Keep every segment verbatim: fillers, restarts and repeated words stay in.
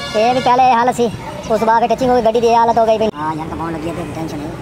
ये भी क्या हाल सी उस बार टचिंग हो गई गड्डी दी हालत हो गई। हां यार कंपाउंड लगी है टेंशन है।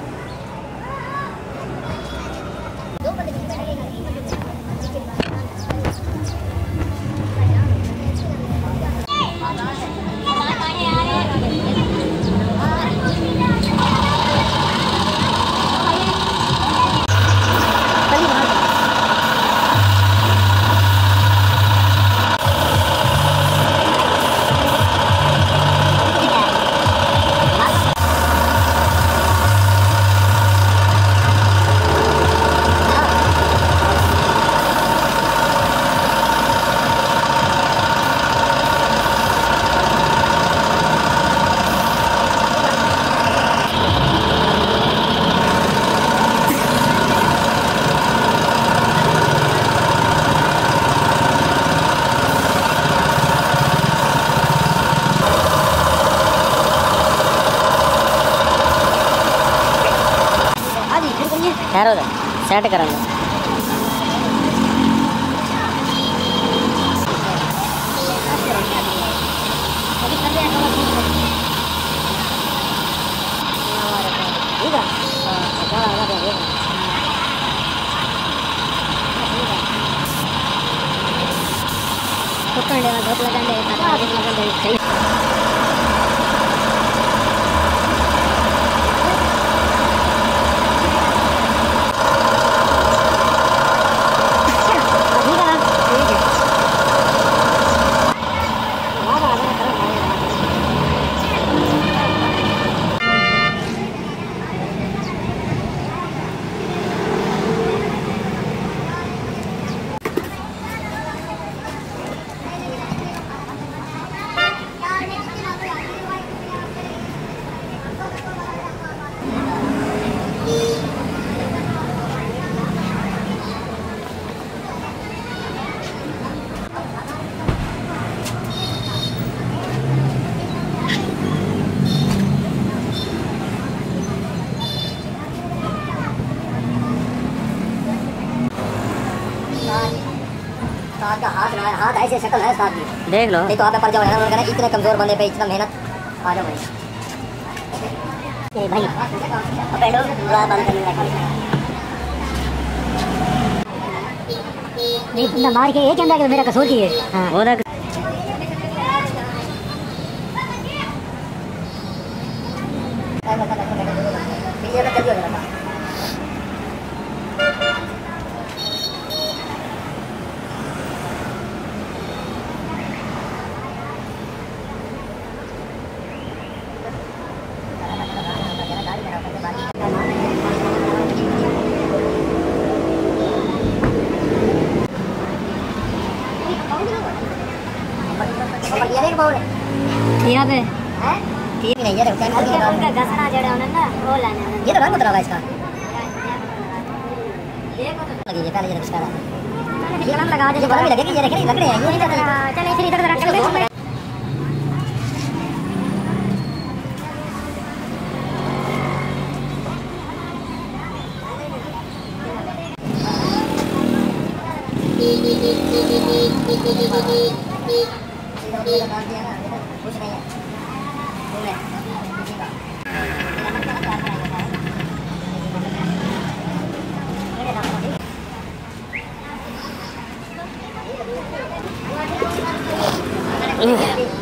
ठहरो सेट करेंगे। का हाथ ना हाथ ऐसे शक्ल है साथ की देख लो नहीं तो आप पर जाओ है ना इतने कमजोर बंदे पे इतना मेहनत आ जाओ भाई। ए भाई पेड़ों पूरा बंद करने लगा नहीं तुमने मार के एक अंदर के मेरा कसूर की है। हां वो ना यहाँ पे हैं ठीक नहीं है उनका घसना जड़ा उन्होंने ना वो लाने ये तो रंग बदला इसका लगी ये पहले ये रिक्शा वाला ये कलम लगा दे बड़ा भी लगेगी ये देख लग रहे हैं ये नहीं चल इधर इधर रख ले कुछ नहीं है वो